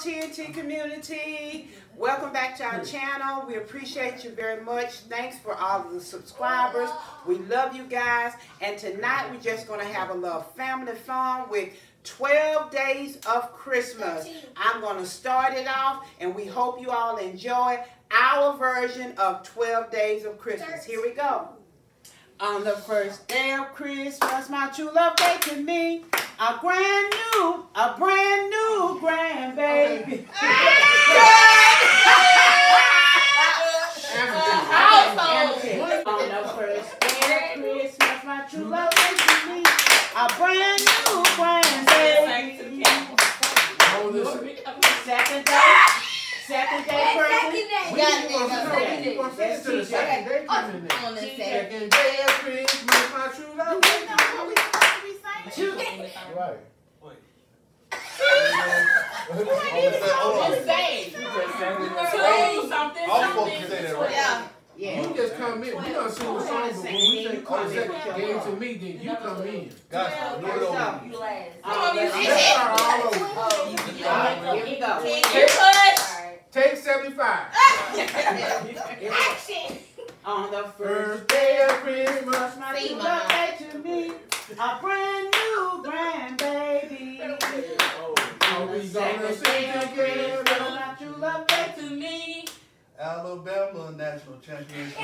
TNT community. Welcome back to our channel. We appreciate you very much. Thanks for all of the subscribers. We love you guys. And tonight we're just going to have a little family fun with 12 Days of Christmas. I'm going to start it off, and we hope you all enjoy our version of 12 Days of Christmas. Here we go. On the first day of Christmas, my true love gave to me a brand new grandbaby. On the first day of Christmas, my true love gave to me a brand new grandbaby. Second day person. Second day of Christmas, my true love. Right. Yeah. You just come in. We don't sing the song, but when we say Cosette gave to me, then you come in. Gotcha. Here we go. Take 75. Action. On the first day of Christmas, my true love gave to me a brand new grandbaby. We gonna sing together. My true love gave to me. Alabama national championship.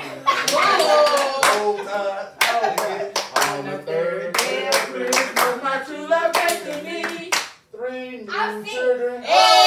On the third day of Christmas, my true love gave to me 3 new children.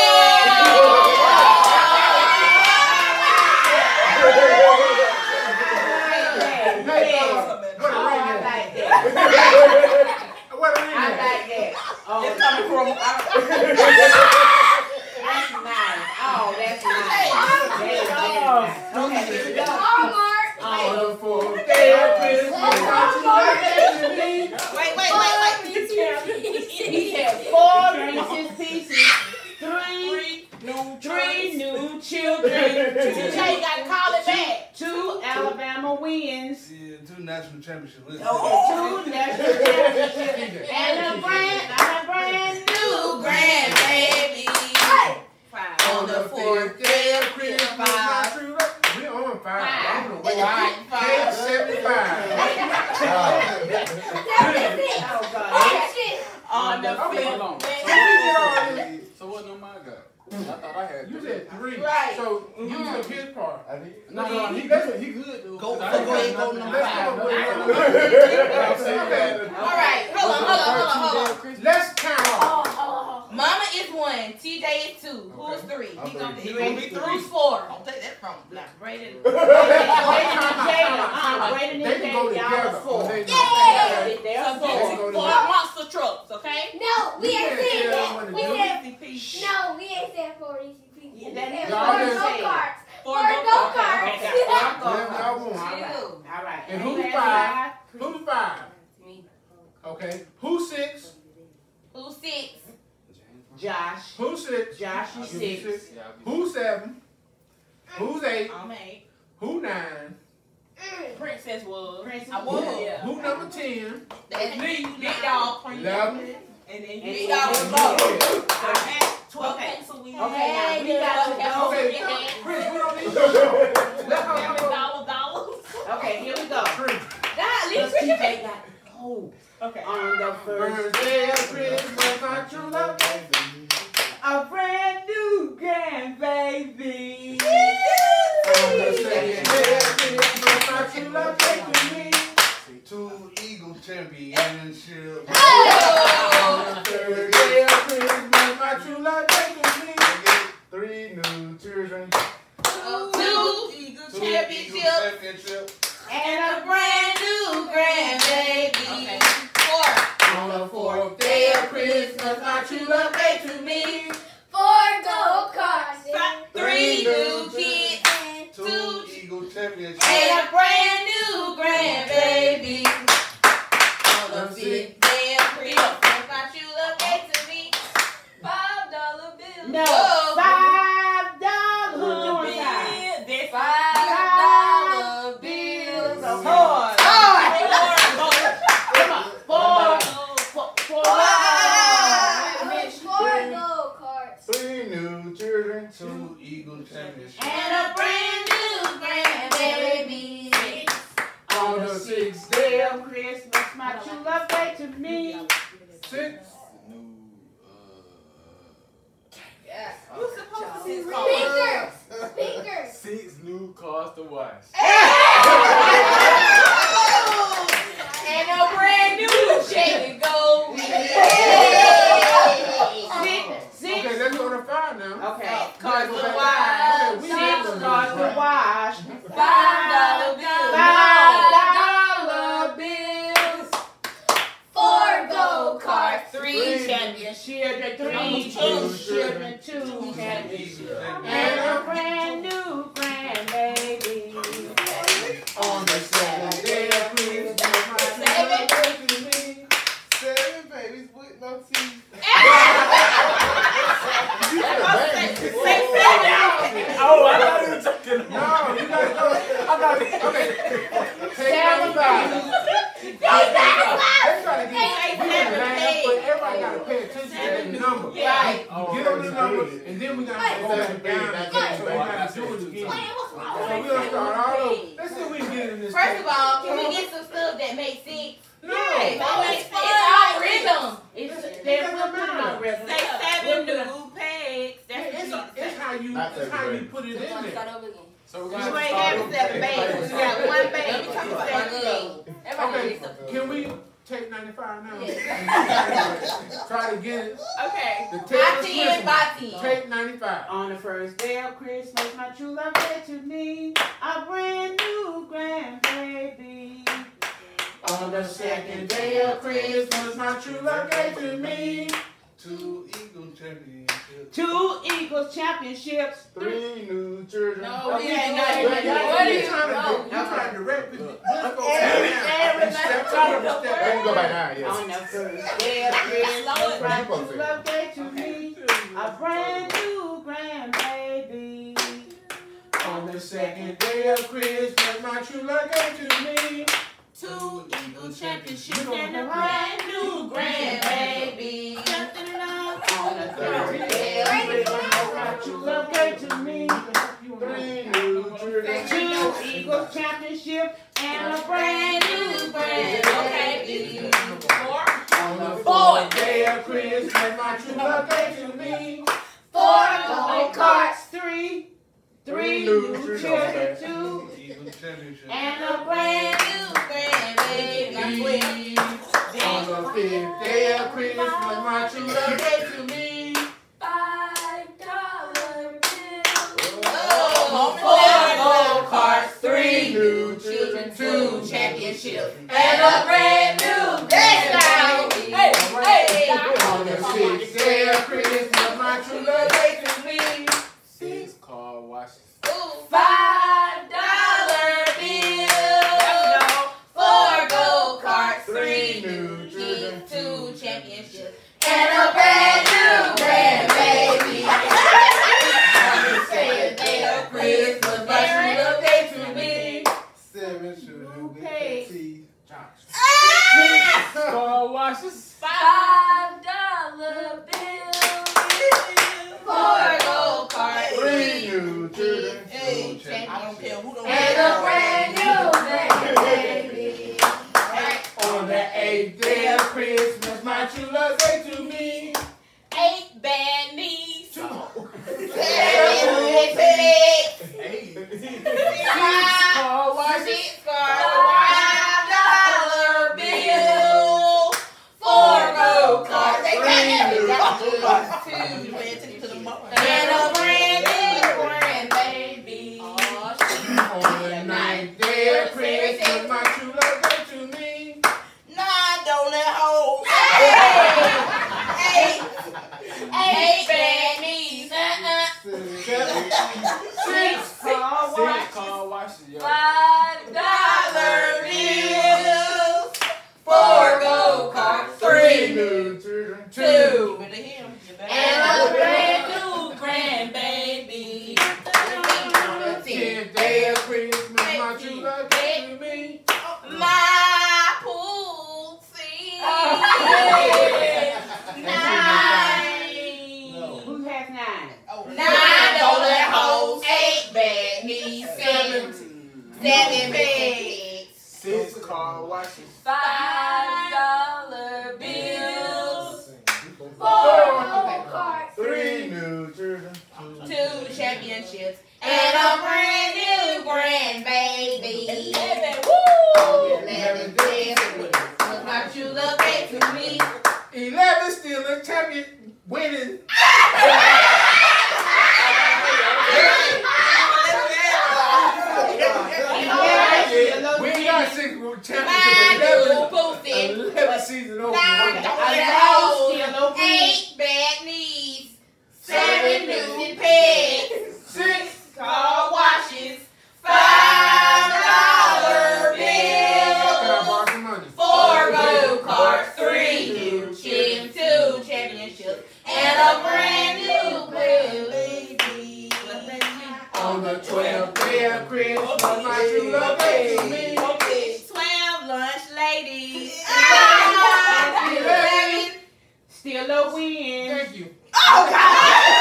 Alabama wins. Yeah, 2 national championships. Okay, 2 national championships. And a brand new grandbaby. On the 4th day of Christmas, we on 5. Take 75. On the 5th. So what number I got? I thought I had. You said 3. Right. So you took his part. No, he good though. Go I ahead, go number 5. All right, hold on. Let's count off. Mama is 1, TJ is 2. Who's 3? He gonna be 3. Who's 4? Don't take that from him. Braden They can go together. They're So four. get 4 monster trucks, okay? No, we ain't saying that. We said ECP. no, we ain't saying 4 ECP. Yeah, that is Four what I'm saying. go-karts. 4 4 go-karts. go-karts. All right. And who's 5? Who's 5? Me. Okay. Who's 6? Who's 6? Josh. Who's 6? Josh is 6. Who's 7? Who's 8? I'm 8. Who 9? Princess was. Princess I was. was. Yeah. Who number 10? That's me. Big dog. 11. And then And big then dog was you. low. I had 12 Okay. pencil we Okay, now we got to go. Okay, Chris, we don't need to go. Let's go. $dollars. Okay, here we go. Chris. Let's see they got hold. Okay. On the first Day of Christmas, my true love gave me a brand new grandbaby. on the second day of Christmas, my true love gave me 2 Eagle championships. on the third day of Christmas, my true love gave me 3 new children. 2 Eagle championships. And a Brand new grandbaby. Okay. 4. on the 4th day of Christmas, my true love gave to me 4 go-karts. 3 new kids. 2 Eagle championships. And a brand new grandbaby. On the 5th day of Christmas, my true love gave to me $5 bills. no $5. Who's doing $5? $5 bills. Come on. 4 4 go-karts. 3 new children, 2 Eagle championships. And a brand new grandbaby. On the 6th day of Christmas, my true love gave to me. 6. Who's supposed to be Speakers. 6 new cars to wash. And a brand new Chevy Gold. Okay, let's go to 5 now. Okay. Cars to wash. Okay, we 6 cars to wash. $5 bills. $5 bills. 4 go-karts. 3 championships. Children, 3 children, 2 championships. And a brand new grandbaby. On the 7th day of Christmas, my true love gave to me. 7 babies with no teeth. Oh, I thought you were talking about. No, you gotta go. I got it. Okay. Take 95. Everybody everybody gotta pay attention to the number. Right. Get on the number, and then we gotta go back down and so we gotta do it again. So we're gonna start all over. Let's see if we can get in this. First of all, can we get some stuff that makes sense? No. It's all rhythm. There's no matter. Say 7 new pegs. It's how you put it in there. So we You got ain't having 7 babies. You got 1 baby. Okay, can we take 95 now? Try to get it. Okay. The By 10, by 10. Take 95. On the first day of Christmas, my true love gave to me a brand new grandbaby. On the 2nd day of Christmas, my true love gave to me 2 Eagle championships. 2 Eagles championships. 3 new children. No, we Okay, ain't no, got you it. ain't What are You're you trying to doing? you're trying to direct people. Let's go back Step Go back now, yes. On the first day of Christmas, my true love gave to me a brand new grandbaby. On the 2nd day of Christmas, my true love gave to me 2 Eagle championships and a brand new grandbaby. On the third day of Christmas, my true love gave to me 3 new children. 2 Eagles championships and a Brand brand new grandbaby. 4 On the 4th day of Christmas, my true love gave to me 4 go-karts. 3 new children, 2 Eagle championships. and a Brand brand new grandbaby. On the 5th day of Christmas, my true love gave to me $5 bill. Oh, 4 go-karts. 3 new children, 2 championships. and And a brand new grandbaby. Hey, on the 6th day of Christmas, my true love gave to me 6 car washes. $5 bill. 4 go-karts. 3 new children, 2 championships. And a brand new grandbaby. On the 2nd day of Christmas, my true love gave to me 7 children with no teeth. Car washes. $5 bill. 4 go-karts. 3 new children. Hey, 2 championships. and a brand new grandbaby. on the 8th day of Christmas, my true love gave to me 8 bad knees. 2 7 pigs. 6 car washes. 6 $5 bill. 4 go-karts. They got that. 2 and a brand new grandbaby. On the 9th day of Christmas, my true love gave to me 9 don't let hold. 8 bad knees. 6 Car washes, yo. $5 bills. 4 go-karts. 3 new children. 2 and a brand new grandbaby. 10th day of Christmas, my true love gave to me My pool scene. 9. Who has 9? $9 7 bags, 6 car washes, $5 bills, 4 go-karts, 3 new children. 2 championships, and a brand new grandbaby. 11 days. Look how you look at to me. 11 still a champion winning. We ain't got 6 world championships, but 11 season over. 9 8 bad knees, 7 new pegs, 6 car washes, $5 bills, 4 go-karts, 3 new chips, 2 championships, and a brand new baby. On the 12th day of Christmas, my true love came to me. 12 lunch ladies. 11 still a win. Thank you. Oh, God!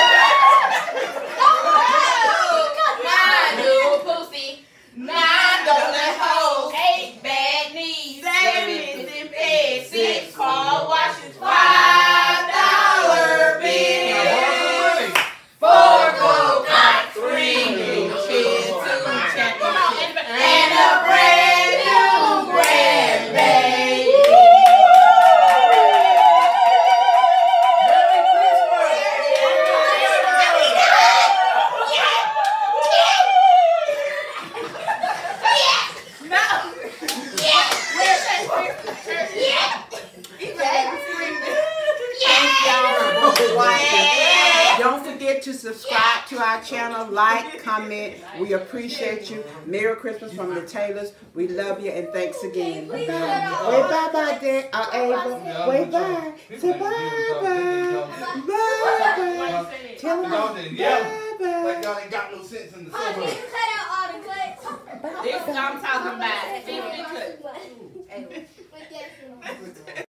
9 new pussy, 9 donut holes, 8 bad knees, 7 missing pegs, 6 car washes, $5 bills, 4 go-karts, 3 new kids, 2 championships, and a brand new grandbaby. Don't forget to subscribe to our channel, like, comment. We appreciate you. Merry Christmas from the Taylors. We love you and thanks again. Wait, bye-bye, Dan. Ava. Wait, bye. Say bye-bye. Bye-bye. Tell them Y'all didn't yell. bye-bye. Like y'all ain't got no sense in the Oh, suburbs. you cut out all the clips. This is what I'm talking about. 50 clips. With that,